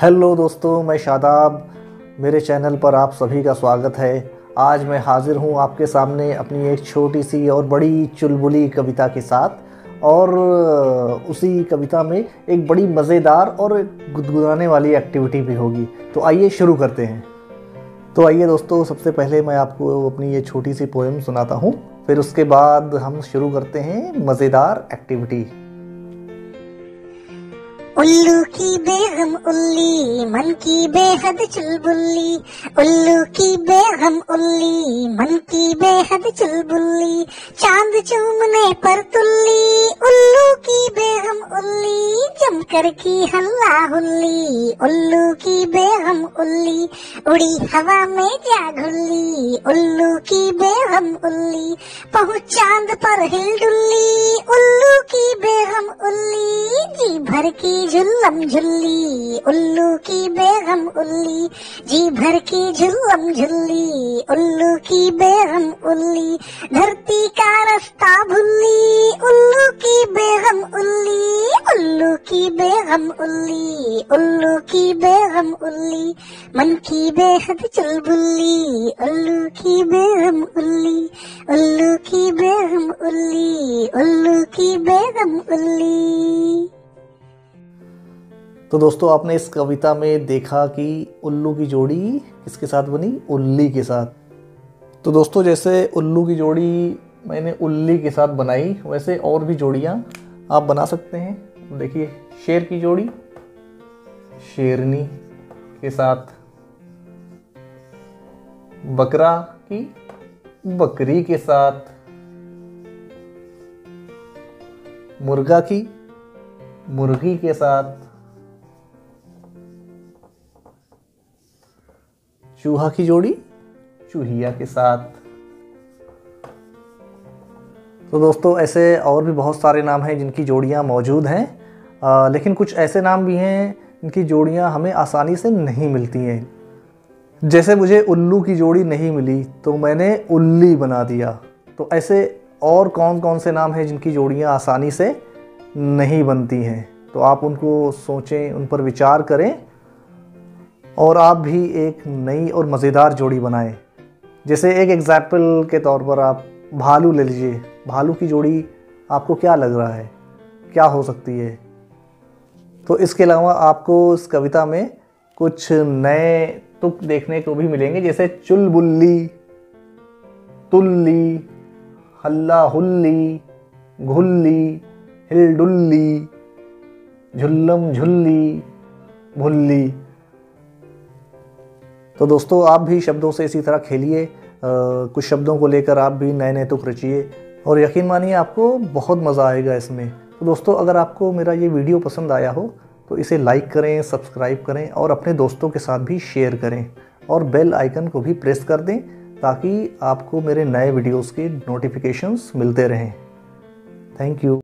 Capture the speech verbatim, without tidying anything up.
Hello दोस्तों, मैं शादाब। मेरे चैनल पर आप सभी का स्वागत है। आज मैं हाज़िर हूँ आपके सामने अपनी एक छोटी सी और बड़ी चुलबुली कविता के साथ, और उसी कविता में एक बड़ी मज़ेदार और गुदगुदाने वाली एक्टिविटी भी होगी। तो आइए शुरू करते हैं। तो आइए दोस्तों, सबसे पहले मैं आपको अपनी ये छोटी सी पोएम सुनाता हूँ, फिर उसके बाद हम शुरू करते हैं मज़ेदार एक्टिविटी। उल्लू की बेगम उल्ली, मन की बेहद चुलबुल्ली। उल्लू की बेगम उल्ली, मन की बेहद चुलबुल्ली। चांद चूमने पर तुल्ली, उल्लू की बेगम उल्ली। जमकर की हल्ला हुल्ली, उल्लू की बेगम उल्ली। उड़ी हवा में जा घुल्ली, उल्लू की बेगम उल्ली। पहुंच चांद पर हिल डुल्ली, उल्लू की बेगम उल्ली। जी भर की झुल्लम झुल्ली, उल्लू की बेगम उल्ली। जी भर की झुल्लम झुल्ली, उल्लू की बेगम उल्ली। धरती का रास्ता भुल्ली, उल्लू की बेगम उल्ली। उल्लू की बेगम उल्ली, उल्लू की बेगम उल्ली। मन की बेहद चुलबुल्ली, उल्लू की बेगम उल्ली। उल्लू की बेगम उल्ली, उल्लू की बेगम उल्ली। तो दोस्तों, आपने इस कविता में देखा कि उल्लू की जोड़ी किसके साथ बनी? उल्ली के साथ। तो दोस्तों, जैसे उल्लू की जोड़ी मैंने उल्ली के साथ बनाई, वैसे और भी जोड़ियाँ आप बना सकते हैं। देखिए, शेर की जोड़ी शेरनी के साथ, बकरा की बकरी के साथ, मुर्गा की मुर्गी के साथ, चूहा की जोड़ी चूहिया के साथ। तो दोस्तों, ऐसे और भी बहुत सारे नाम हैं जिनकी जोड़ियां मौजूद हैं, आ, लेकिन कुछ ऐसे नाम भी हैं जिनकी जोड़ियां हमें आसानी से नहीं मिलती हैं। जैसे मुझे उल्लू की जोड़ी नहीं मिली तो मैंने उल्ली बना दिया। तो ऐसे और कौन कौन से नाम हैं जिनकी जोड़ियां आसानी से नहीं बनती हैं? तो आप उनको सोचें, उन पर विचार करें, और आप भी एक नई और मज़ेदार जोड़ी बनाएं। जैसे एक एग्जाम्पल के तौर पर आप भालू ले लीजिए। भालू की जोड़ी आपको क्या लग रहा है, क्या हो सकती है? तो इसके अलावा आपको इस कविता में कुछ नए तुक देखने को भी मिलेंगे, जैसे चुलबुल्ली, तुल्ली, हल्ला हुल्ली, घुल्ली, हिलडुल्ली, झुल्लम झुल्ली, भुल्ली। तो दोस्तों, आप भी शब्दों से इसी तरह खेलिए, कुछ शब्दों को लेकर आप भी नए नए तुक रचिए, और यकीन मानिए आपको बहुत मज़ा आएगा इसमें। तो दोस्तों, अगर आपको मेरा ये वीडियो पसंद आया हो तो इसे लाइक करें, सब्सक्राइब करें, और अपने दोस्तों के साथ भी शेयर करें, और बेल आइकन को भी प्रेस कर दें ताकि आपको मेरे नए वीडियोस के नोटिफिकेशंस मिलते रहें। Thank you.